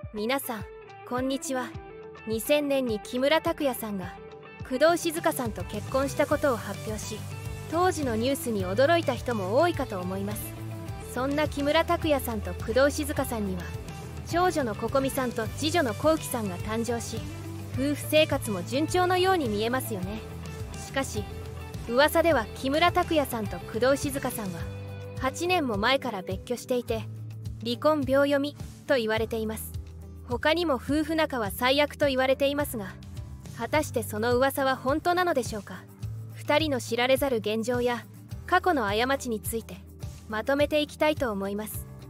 皆さんこんにちは。2000年に木村拓哉さんが工藤静香さんと結婚したことを発表し、当時のニュースに驚いた人も多いかと思います。そんな木村拓哉さんと工藤静香さんには長女のCoco美さんと次女のKokiさんが誕生し、夫婦生活も順調のように見えますよね。しかし噂では木村拓哉さんと工藤静香さんは8年も前から別居していて、離婚秒読みと言われています。他にも夫婦仲は最悪と言われていますが、果たしてその噂は本当なのでしょうか。2人の知られざる現状や過去の過ちについてまとめていきたいと思います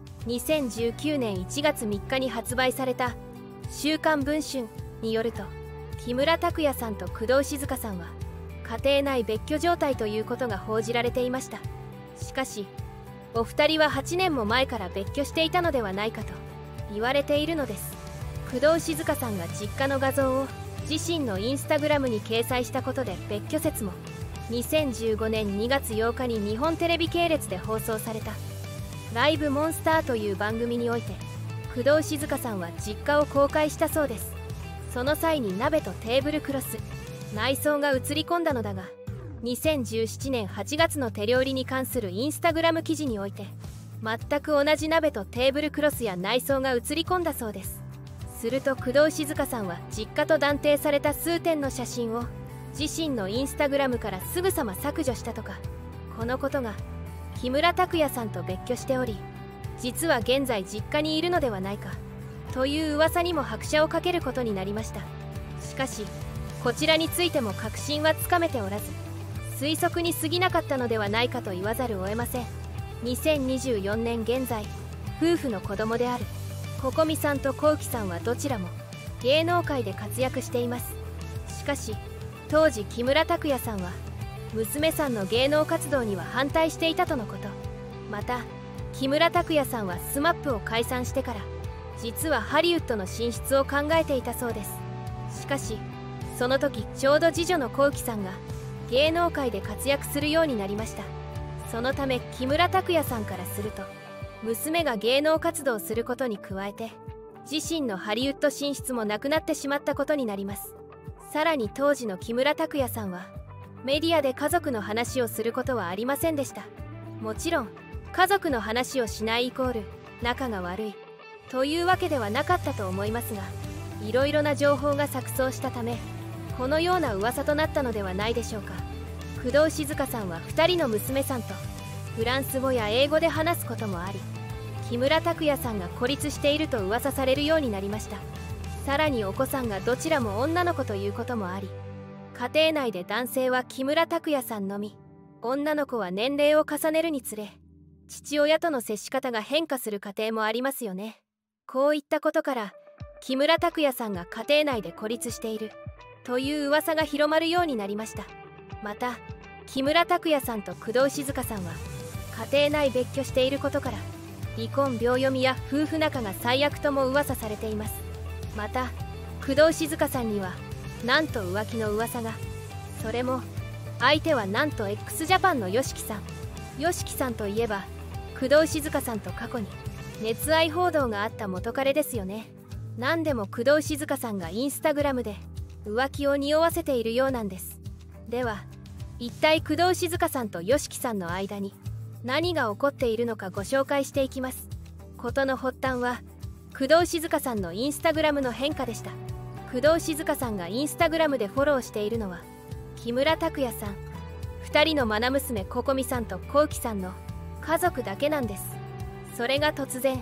。2019年1月3日に発売された「週刊文春」によると、木村拓哉さんと工藤静香さんは家庭内別居状態ということが報じられていました。しかしお二人は8年も前から別居していたのではないかと言われているのです。工藤静香さんが実家の画像を自身のインスタグラムに掲載したことで別居説も。2015年2月8日に日本テレビ系列で放送されたライブモンスターという番組において、工藤静香さんは実家を公開したそうです。その際に鍋とテーブルクロス、内装が映り込んだのだが、2017年8月の手料理に関するインスタグラム記事において全く同じ鍋とテーブルクロスや内装が映り込んだそうです。すると工藤静香さんは実家と断定された数点の写真を自身のインスタグラムからすぐさま削除したとか、このことが木村拓哉さんと別居しており、実は現在実家にいるのではないかという噂にも拍車をかけることになりました。しかしこちらについても確信はつかめておらず、推測に過ぎなかったのではないかと言わざるを得ません。2024年現在、夫婦の子供であるCoco美さんとKokiさんはどちらも芸能界で活躍しています。しかし当時木村拓哉さんは娘さんの芸能活動には反対していたとのこと。また木村拓哉さんはSMAPを解散してから実はハリウッドの進出を考えていたそうです。しかしその時ちょうど次女のKokiさんが芸能界で活躍するようになりました。そのため木村拓哉さんからすると、娘が芸能活動することに加えて自身のハリウッド進出もなくなってしまったことになります。さらに当時の木村拓哉さんはメディアで家族の話をすることはありませんでした。もちろん家族の話をしないイコール仲が悪いというわけではなかったと思いますが、いろいろな情報が錯綜したためこのような噂となったのではないでしょうか。工藤静香さんは2人の娘さんとフランス語や英語で話すこともあり、木村拓哉さんが孤立していると噂されるようになりました。さらにお子さんがどちらも女の子ということもあり、家庭内で男性は木村拓哉さんのみ、女の子は年齢を重ねるにつれ父親との接し方が変化する家庭もありますよね。こういったことから木村拓哉さんが家庭内で孤立しているという噂が広まるようになりました。また木村拓哉さんと工藤静香さんは家庭内別居していることから、離婚秒読みや夫婦仲が最悪とも噂されています。また工藤静香さんにはなんと浮気の噂が。それも相手はなんと x ジャパンの YOSHIKI さん。YOSHIKI さんといえば工藤静香さんと過去に熱愛報道があった元彼ですよね。何でも工藤静香さんがインスタグラムで浮気を匂わせているようなんです。では一体工藤静香さんと YOSHIKI さんの間に何が起こっているのかご紹介していきます。事の発端は工藤静香さんのインスタグラムの変化でした。工藤静香さんがインスタグラムでフォローしているのは木村拓哉さん、2人の愛娘Coco美さんとKokiさんの家族だけなんです。それが突然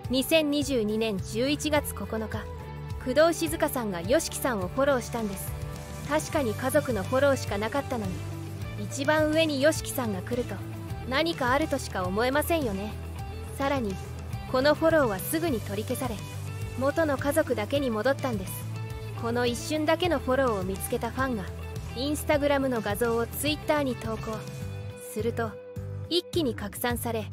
2022年11月9日、工藤静香さんがYOSHIKIさんをフォローしたんです。確かに家族のフォローしかなかったのに、一番上にYOSHIKIさんが来ると何かあるとしか思えませんよね。さらにこのフォローはすぐに取り消され元の家族だけに戻ったんです。この一瞬だけのフォローを見つけたファンがインスタグラムの画像をツイッターに投稿すると一気に拡散され、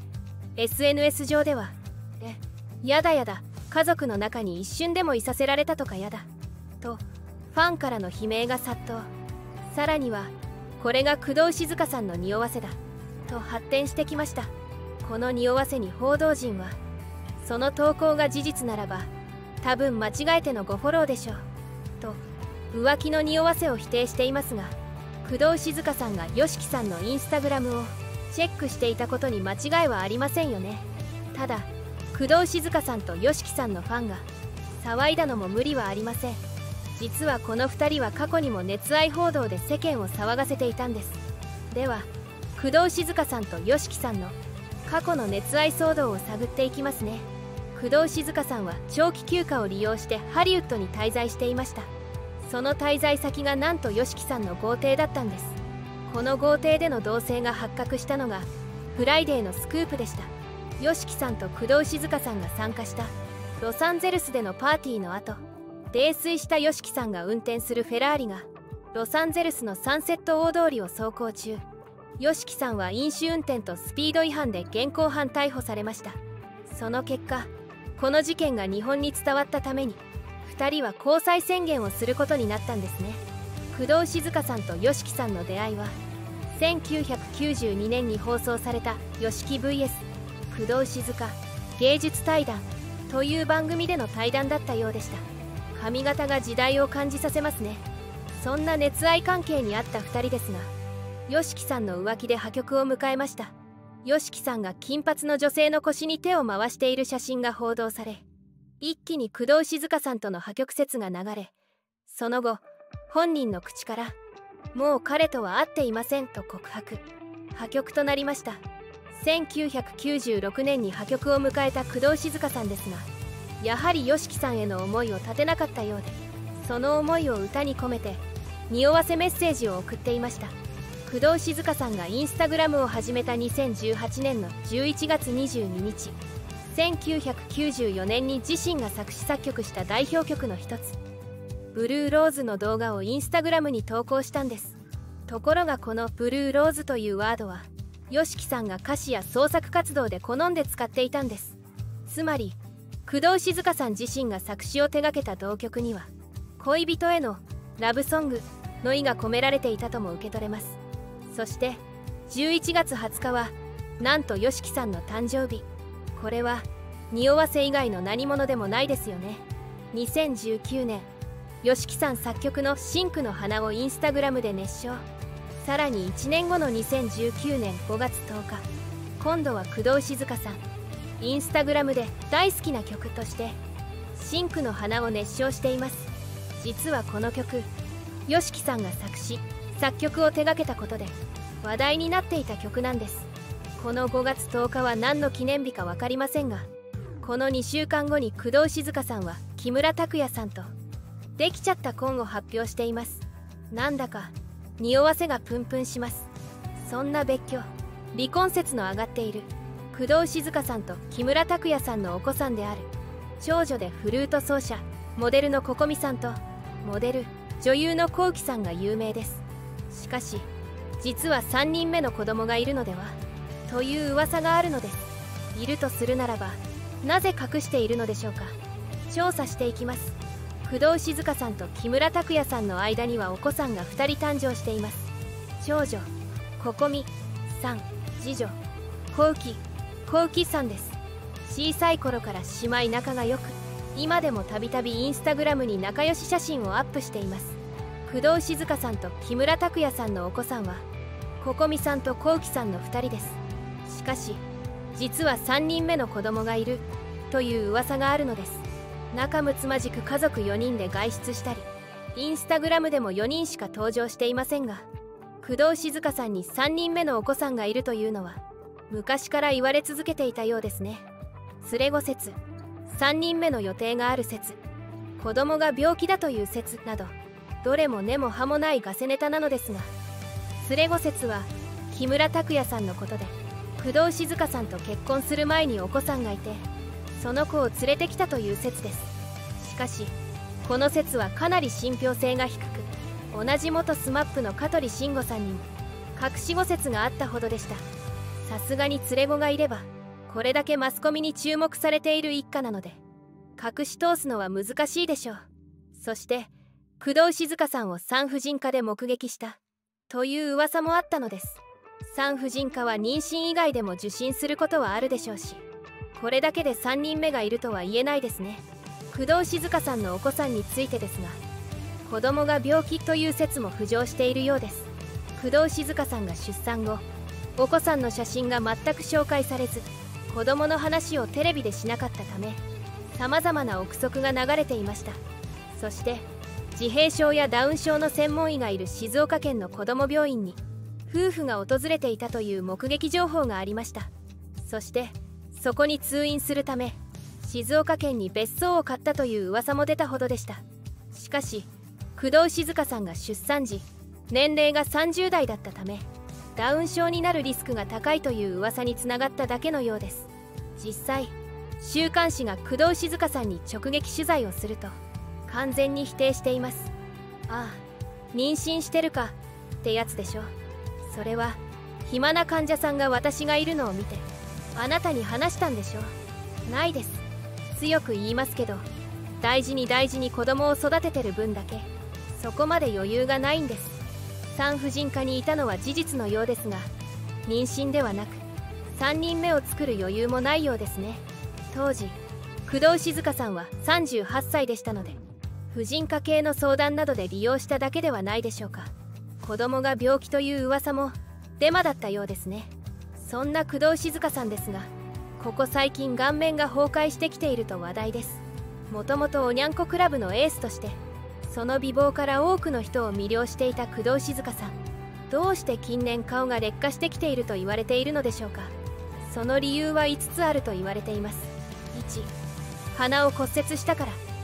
SNS 上ではやだやだ、家族の中に一瞬でもいさせられたとかやだとファンからの悲鳴が殺到。さらにはこれが工藤静香さんの匂わせだと発展してきました。この匂わせに報道陣は、その投稿が事実ならば多分間違えてのごフォローでしょうと浮気の匂わせを否定していますが、工藤静香さんが YOSHIKI さんのインスタグラムをチェックしていたことに間違いはありませんよね。ただ工藤静香さんと YOSHIKI さんのファンが騒いだのも無理はありません。実はこの2人は過去にも熱愛報道で世間を騒がせていたんです。では工藤静香さんと YOSHIKI さんの過去の熱愛騒動を探っていきますね。工藤静香さんは長期休暇を利用してハリウッドに滞在していました。その滞在先がなんと YOSHIKI さんの豪邸だったんです。この豪邸での同棲が発覚したのがフライデーのスクープでした。 YOSHIKI さんと工藤静香さんが参加したロサンゼルスでのパーティーの後、泥酔した YOSHIKI さんが運転するフェラーリがロサンゼルスのサンセット大通りを走行中、 YOSHIKI さんは飲酒運転とスピード違反で現行犯逮捕されました。その結果この事件が日本に伝わったために2人は交際宣言をすることになったんですね。工藤静香さんと YOSHIKI さんの出会いは1992年に放送された YOSHIKI vs 工藤静香芸術対談という番組での対談だったようでした。髪型が時代を感じさせますね。そんな熱愛関係にあった2人ですが、 YOSHIKI さんの浮気で破局を迎えました。 YOSHIKI さんが金髪の女性の腰に手を回している写真が報道され、一気に工藤静香さんとの破局説が流れ、その後本人の口からもう彼とは会っていませんと告白、破局となりました。1996年に破局を迎えた工藤静香さんですが、やはり YOSHIKI さんへの思いを絶てなかったようで、その思いを歌に込めて匂わせメッセージを送っていました。工藤静香さんがインスタグラムを始めた2018年の11月22日、1994年に自身が作詞作曲した代表曲の一つブルーローズの動画をインスタグラムに投稿したんです。ところがこのブルーローズというワードは YOSHIKI さんが歌詞や創作活動で好んで使っていたんです。つまり工藤静香さん自身が作詞を手掛けた同曲には恋人へのラブソングの意が込められていたとも受け取れます。そして11月20日はなんと YOSHIKI さんの誕生日。これは匂わせ以外の何者でもないですよね。2019年 YOSHIKI さん作曲の真紅の花をインスタグラムで熱唱。さらに1年後の2019年5月10日、今度は工藤静香さんインスタグラムで大好きな曲として真紅の花を熱唱しています。実はこの曲 YOSHIKI さんが作詞作曲を手掛けたことで話題になっていた曲なんです。この5月10日は何の記念日か分かりませんが、この2週間後に工藤静香さんは木村拓哉さんとできちゃった婚を発表しています。なんだか匂わせがプンプンします。そんな別居離婚説の上がっている工藤静香さんと木村拓哉さんのお子さんである長女でフルート奏者モデルのCocoさんとモデル女優のKoukiさんが有名です。しかし実は3人目の子供がいるのではという噂があるのです。いるとするならばなぜ隠しているのでしょうか。調査していきます。工藤静香さんと木村拓哉さんの間にはお子さんが2人誕生しています。長女Cocoさん、次女Koukiさんです。小さい頃から姉妹仲が良く、今でもたびたびインスタグラムに仲良し写真をアップしています。工藤静香さんと木村拓哉さんのお子さんはCocoさんとKoukiさんの2人です。しかし実は3人目の子供がいるという噂があるのです。仲睦まじく家族4人で外出したり、インスタグラムでも4人しか登場していませんが、工藤静香さんに3人目のお子さんがいるというのは昔から言われ続けていたようですね。連れ子説、3人目の予定がある説、子供が病気だという説など、どれも根も葉もないガセネタなのですが、連れ子説は木村拓哉さんのことで、工藤静香さんと結婚する前にお子さんがいて、その子を連れてきたという説です。しかしこの説はかなり信憑性が低く、同じ元SMAPの香取慎吾さんにも隠し子説があったほどでした。さすがに連れ子がいればこれだけマスコミに注目されている一家なので隠し通すのは難しいでしょう。そして工藤静香さんを産婦人科で目撃したという噂もあったのです。産婦人科は妊娠以外でも受診することはあるでしょうし、これだけで3人目がいるとは言えないですね。 工藤静香さんのお子さんについてですが、子供が病気という説も浮上しているようです。工藤静香さんが出産後、お子さんの写真が全く紹介されず、子供の話をテレビでしなかったため、様々な憶測が流れていました。そして自閉症やダウン症の専門医がいる静岡県の子ども病院に夫婦が訪れていたという目撃情報がありました。そしてそこに通院するため静岡県に別荘を買ったという噂も出たほどでした。しかし工藤静香さんが出産時年齢が30代だったため、ダウン症になるリスクが高いという噂につながっただけのようです。実際週刊誌が工藤静香さんに直撃取材をすると完全に否定しています。ああ、妊娠してるかってやつでしょ。それは暇な患者さんが私がいるのを見てあなたに話したんでしょ。ないです。強く言いますけど、大事に大事に子供を育ててる分だけそこまで余裕がないんです。産婦人科にいたのは事実のようですが、妊娠ではなく3人目を作る余裕もないようですね。当時工藤静香さんは38歳でしたので、婦人科系の相談などで利用しただけではないでしょうか。子供が病気という噂もデマだったようですね。そんな工藤静香さんですが、ここ最近顔面が崩壊してきていると話題です。もともとおにゃんこクラブのエースとしてその美貌から多くの人を魅了していた工藤静香さん、どうして近年顔が劣化してきていると言われているのでしょうか。その理由は5つあると言われています。1、鼻を骨折したから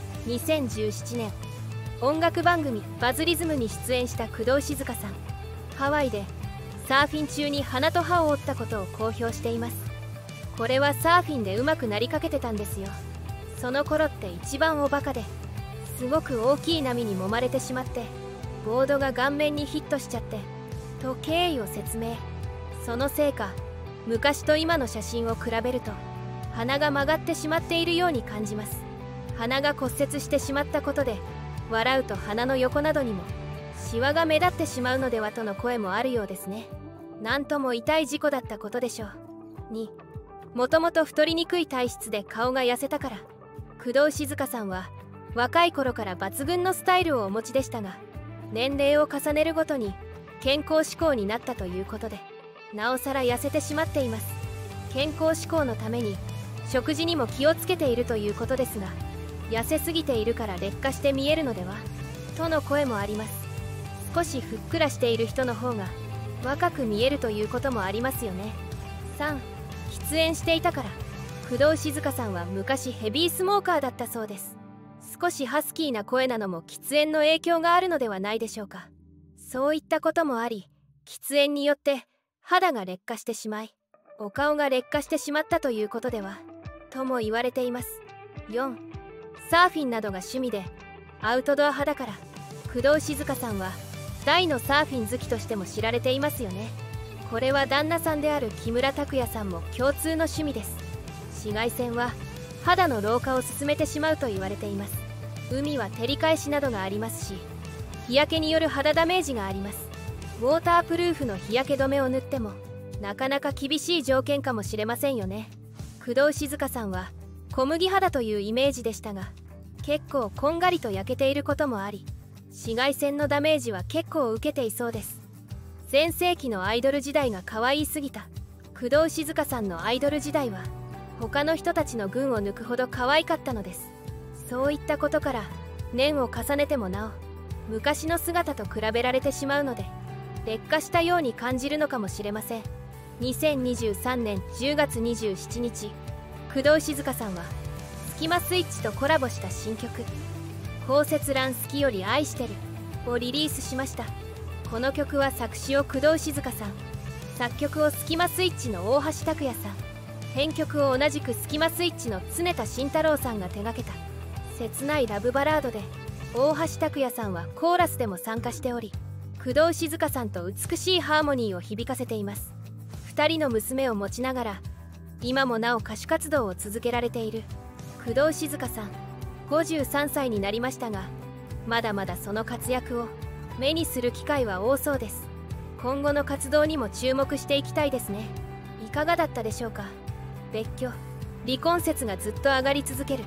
。2017年音楽番組「バズリズム」に出演した工藤静香さん、ハワイでサーフィン中に鼻と歯を折ったことを公表しています。これはサーフィンで上手くなりかけてたんですよ。その頃って一番おバカですごく大きい波に揉まれてしまってボードが顔面にヒットしちゃってと経緯を説明。そのせいか昔と今の写真を比べると鼻が曲がってしまっているように感じます。鼻が骨折してしまったことで笑うと鼻の横などにもシワが目立ってしまうのではとの声もあるようですね。なんとも痛い事故だったことでしょう。2、もともと太りにくい体質で顔が痩せたから。工藤静香さんは若い頃から抜群のスタイルをお持ちでしたが、年齢を重ねるごとに健康志向になったということでなおさら痩せてしまっています。健康志向のために食事にも気をつけているということですが、痩せすぎているから劣化して見えるのではとの声もあります。少しふっくらしている人の方が若く見えるということもありますよね。3、喫煙していたから。工藤静香さんは昔ヘビースモーカーだったそうです。少しハスキーな声なのも喫煙の影響があるのではないでしょうか。そういったこともあり、喫煙によって肌が劣化してしまいお顔が劣化してしまったということではとも言われています。4、サーフィンなどが趣味でアウトドア派だから。工藤静香さんは大のサーフィン好きとしても知られていますよね。これは旦那さんである木村拓哉さんも共通の趣味です。紫外線は肌の老化を進めてしまうと言われています。海は照り返しなどがありますし、日焼けによる肌ダメージがあります。ウォータープルーフの日焼け止めを塗ってもなかなか厳しい条件かもしれませんよね。工藤静香さんは小麦肌というイメージでしたが、結構こんがりと焼けていることもあり、紫外線のダメージは結構受けていそうです。全盛期のアイドル時代が可愛すぎた。工藤静香さんのアイドル時代は他の人たちの群を抜くほど可愛かったのです。そういったことから年を重ねてもなお昔の姿と比べられてしまうので劣化したように感じるのかもしれません。2023年10月27日、工藤静香さんはスキマスイッチとコラボした新曲「降雪卵好きより愛してる」をリリースしました。この曲は作詞を工藤静香さん、作曲をスキマスイッチの大橋拓也さん、編曲を同じくスキマスイッチの常田真太郎さんが手掛けた切ないラブバラードで、大橋拓也さんはコーラスでも参加しており、工藤静香さんと美しいハーモニーを響かせています。2人の娘を持ちながら今もなお歌手活動を続けられている工藤静香さん。53歳になりましたが、まだまだその活躍を目にする機会は多そうです。今後の活動にも注目していきたいですね。いかがだったでしょうか。別居、離婚説がずっと上がり続ける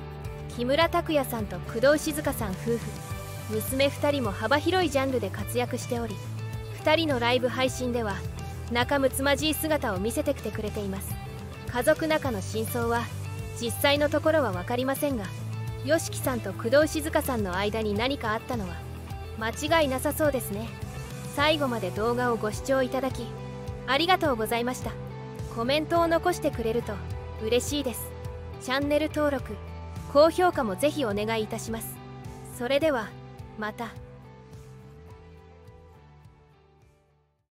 木村拓哉さんと工藤静香さん夫婦、娘2人も幅広いジャンルで活躍しており、2人のライブ配信では仲睦まじい姿を見せてきてくれています。家族仲の真相は実際のところは分かりませんが、YOSHIKIさんと工藤静香さんの間に何かあったのは間違いなさそうですね。最後まで動画をご視聴いただきありがとうございました。コメントを残してくれると嬉しいです。チャンネル登録、高評価もぜひお願いいたします。それではまた。